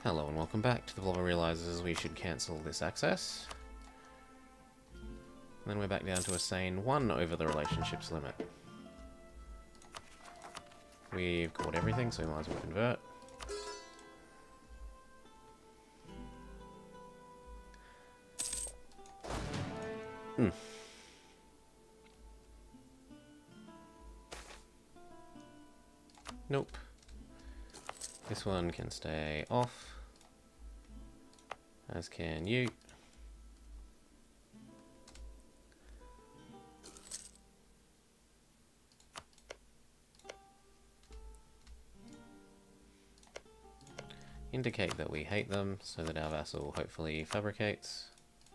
Hello and welcome back. The developer realizes we should cancel this access. And then we're back down to a sane 1 over the relationships limit. We've caught everything, so we might as well convert. Nope. This one can stay off, as can you. Indicate that we hate them, so that our vassal hopefully fabricates.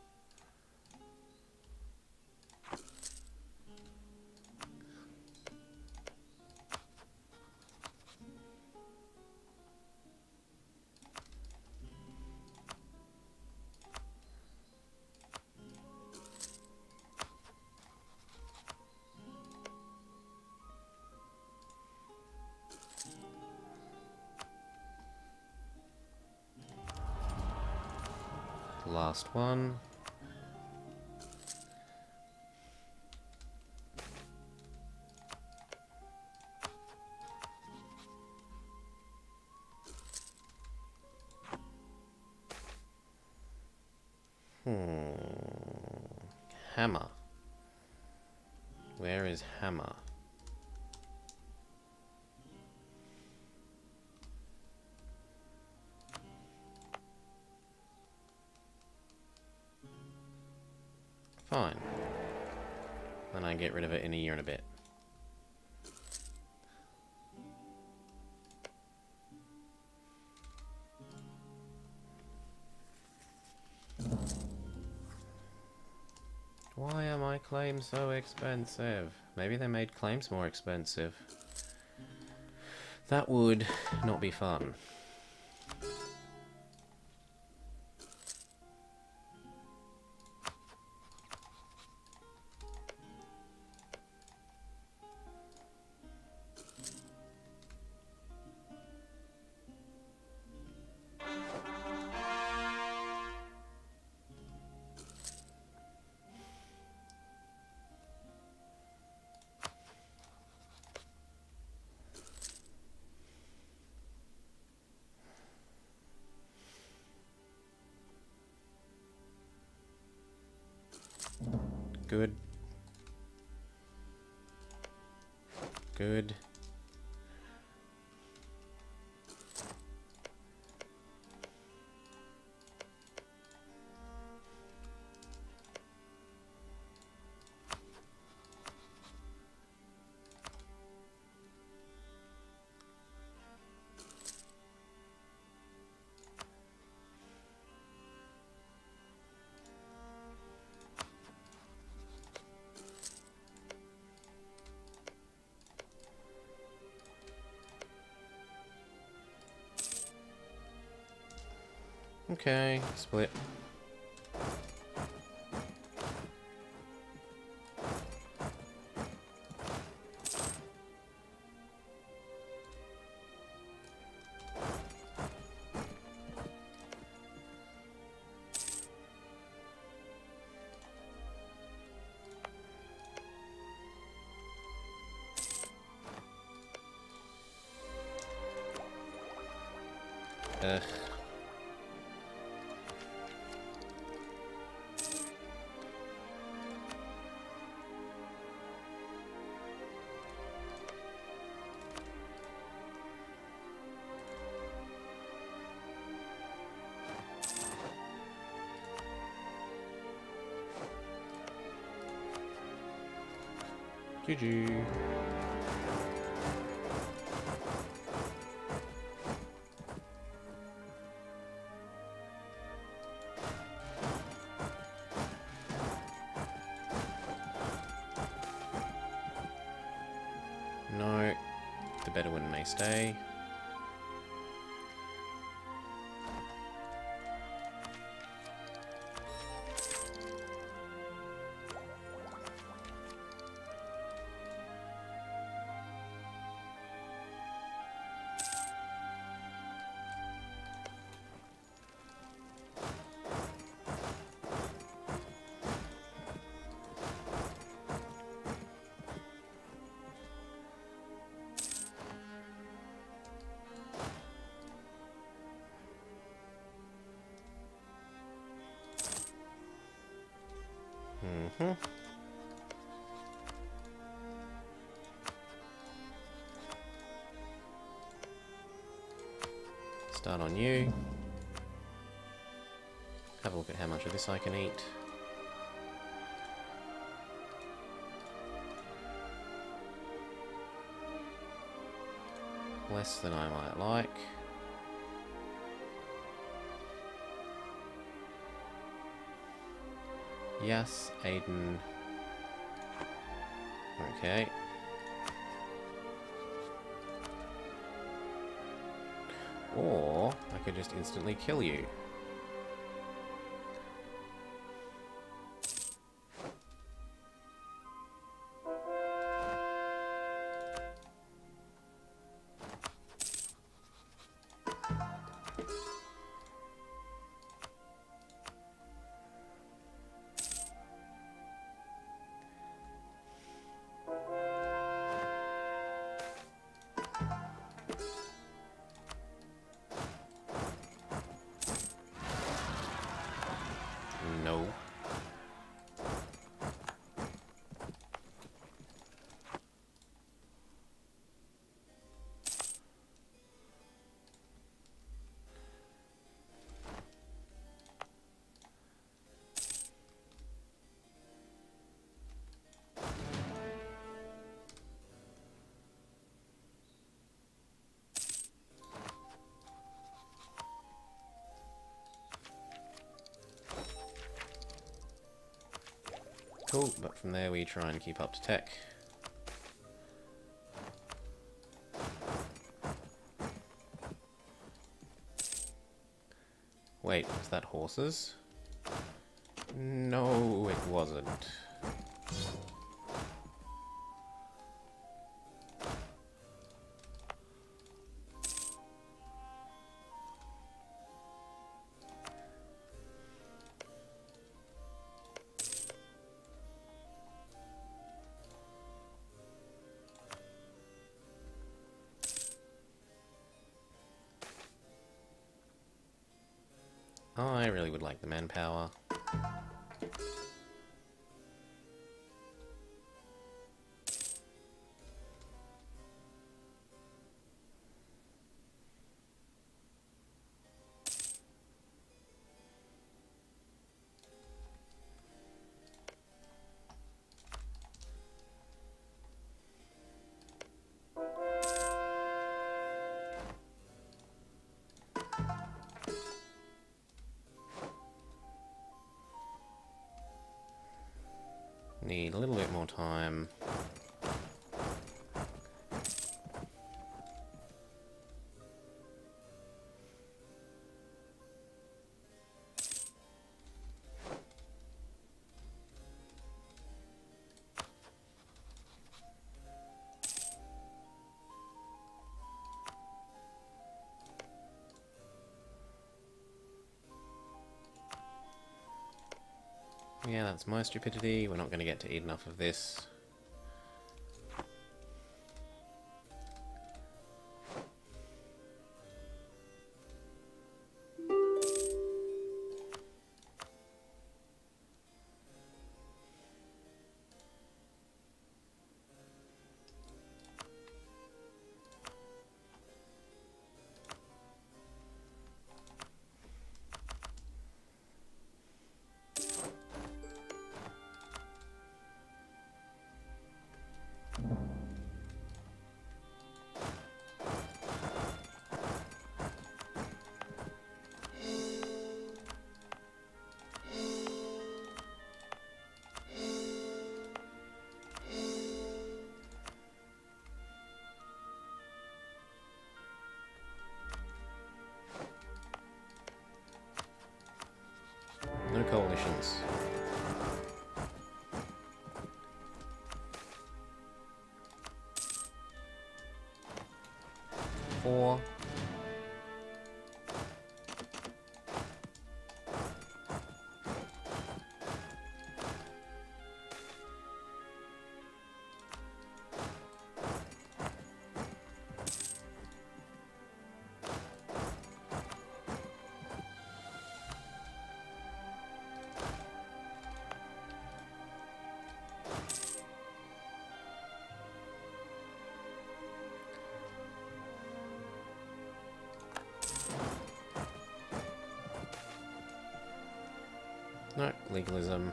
Last one. Hammer. Where is Hammer? Fine. Then I get rid of it in a year and a bit. Why are my claims so expensive? Maybe they made claims more expensive. That would not be fun. Good. Good. Okay, split. Ugh. GG. No, the Bedouin may stay. Mm-hmm. Start on you. Have a look at how much of this I can eat. Less than I might like. Yes, Aiden. Okay. Or I could just instantly kill you. No. Cool, but from there we try and keep up to tech. Wait, was that horses? No, it wasn't. I really would like the manpower. Need a little bit more time. Yeah, that's my stupidity. We're not going to get to eat enough of this. No coalitions. Four. No, legalism.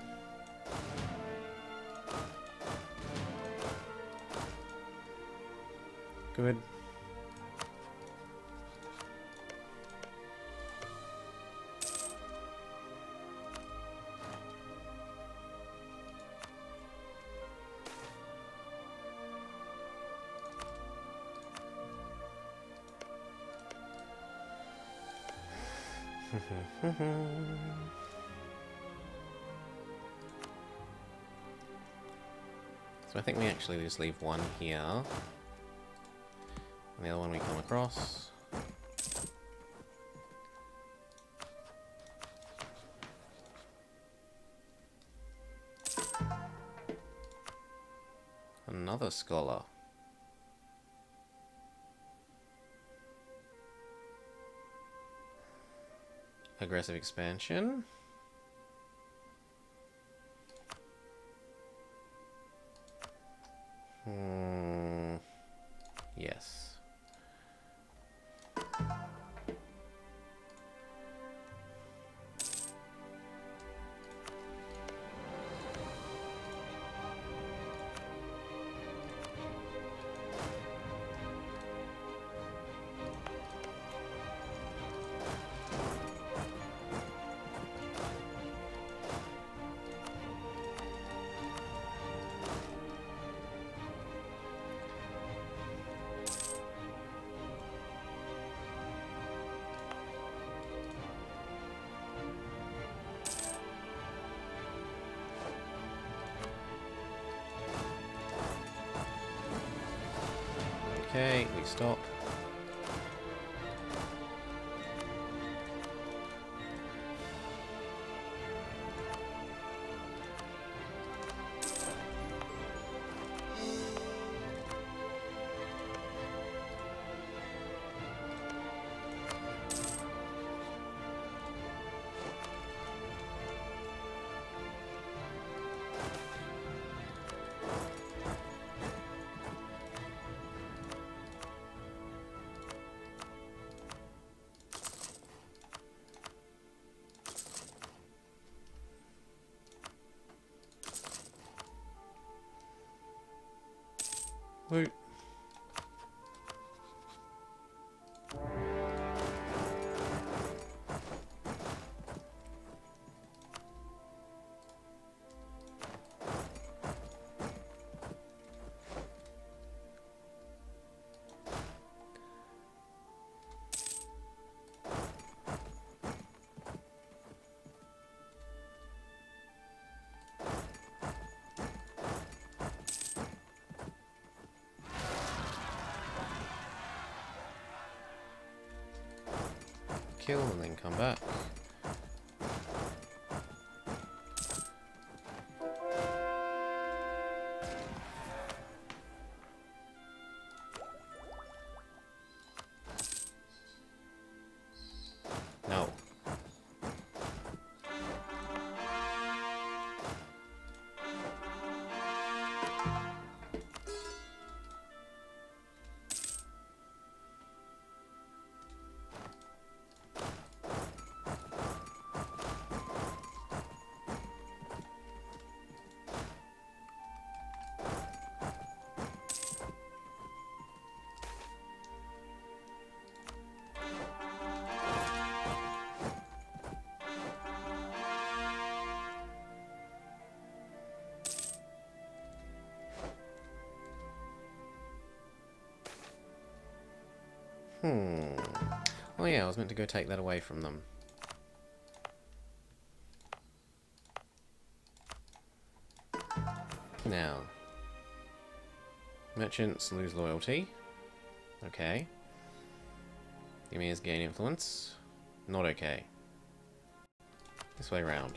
Good. So I think we actually just leave one here. And the other one we come across. Another scholar. Aggressive expansion. Yes. Okay, we stop. Woo. Kill and then come back. No. Oh yeah, I was meant to go take that away from them. Now, merchants lose loyalty. Okay. The emirs gain influence. Not okay. This way round.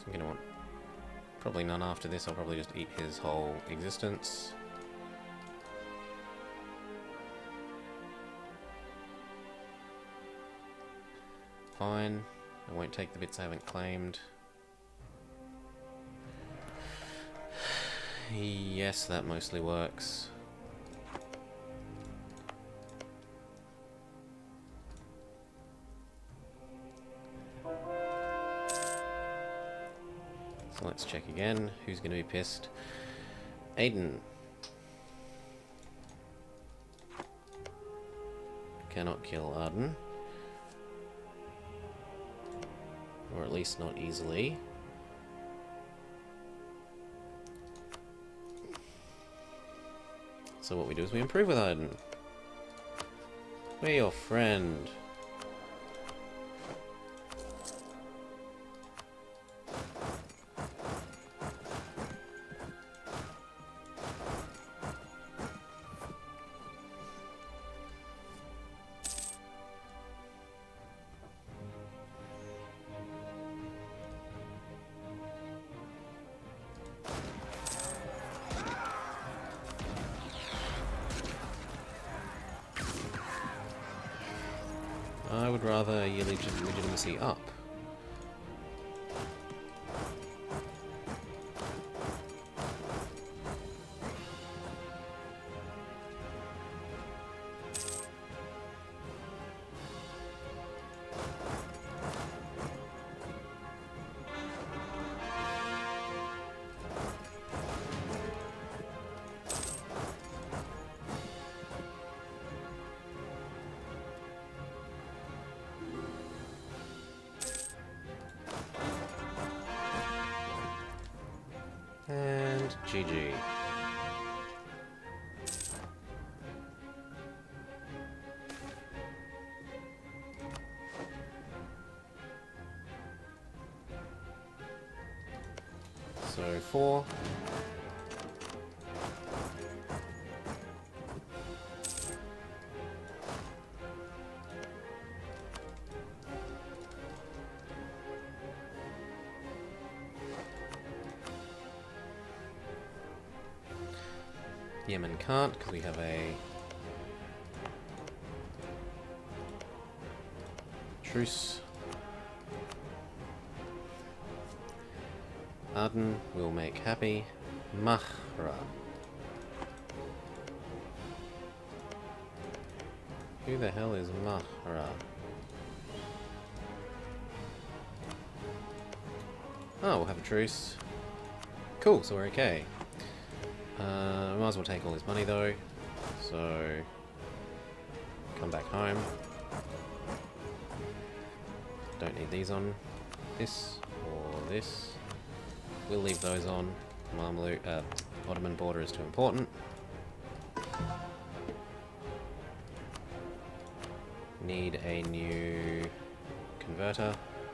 I'm gonna want probably none after this. I'll probably just eat his whole existence. Fine. I won't take the bits I haven't claimed. Yes, that mostly works. So let's check again. Who's going to be pissed? Aiden. Cannot kill Arden. Or at least not easily. So what we do is we improve with Arden. We're your friend. I would rather your legitimacy up. And GG. So 4. Yemen can't, because we have a truce. Arden will make happy. Mahra. Who the hell is Mahra? Oh, we'll have a truce. Cool, so we're okay. We might as well take all his money though, so come back home. Don't need these on this or this. We'll leave those on. Mamluk, Ottoman border is too important. Need a new converter.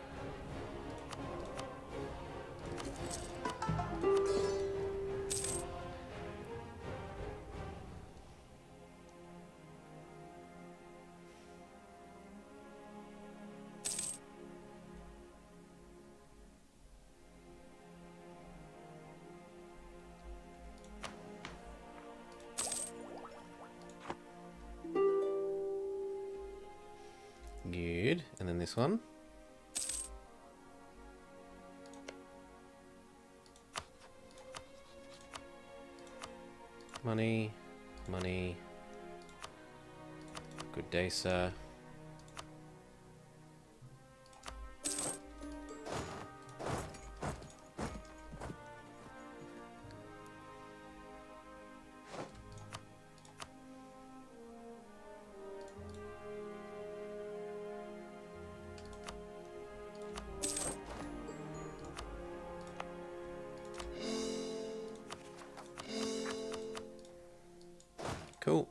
Good, and then this one. Money, money. Good day, sir. Cool.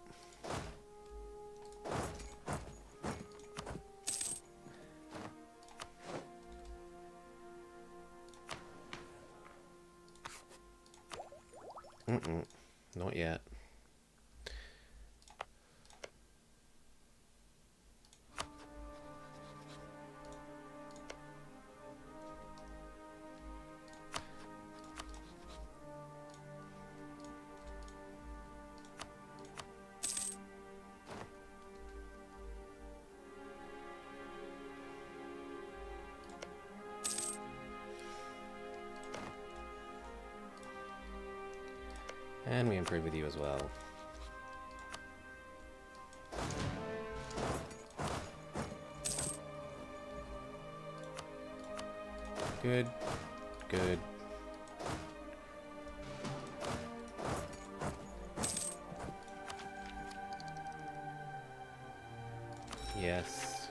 Not yet. And we improve with you as well. Good. Good. Yes.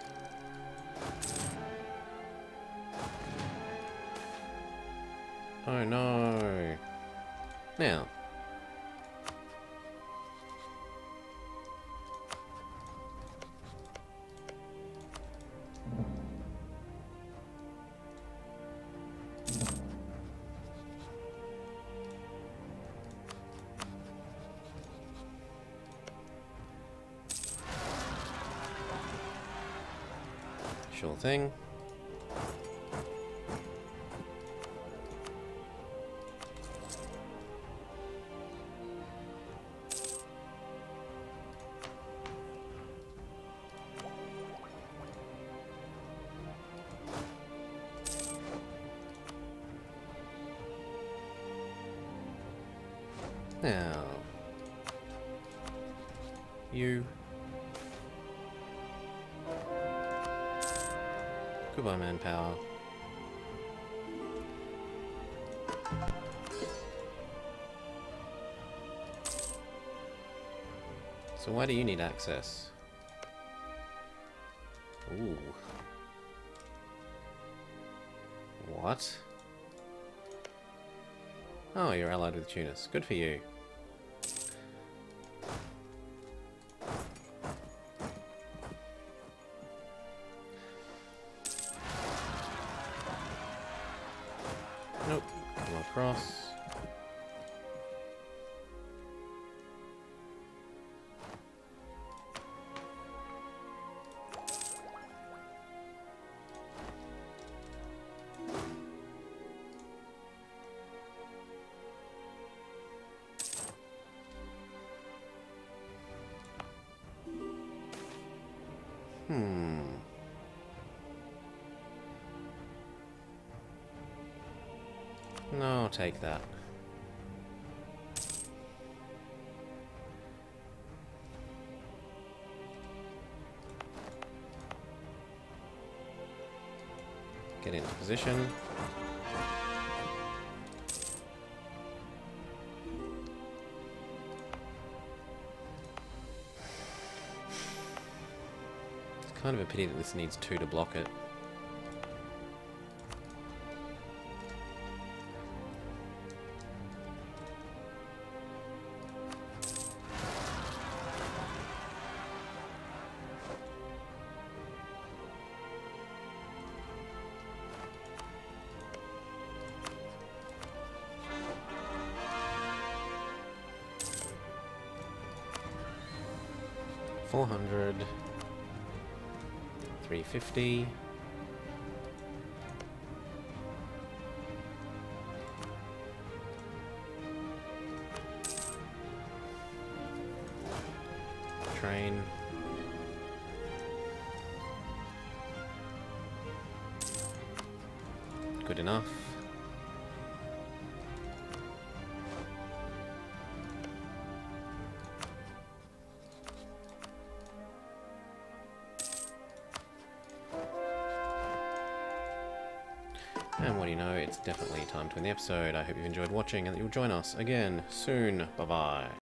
Oh no. Now. Sure thing. Now, you. Goodbye, manpower. So why do you need access? Ooh. What? Oh, you're allied with Tunis. Good for you. Nope. Come across. No, I'll take that. Get into position. It's kind of a pity that this needs 2 to block it. $400, $350. Train. Good enough. And what do you know, it's definitely time to end the episode. I hope you've enjoyed watching and that you'll join us again soon. Bye-bye.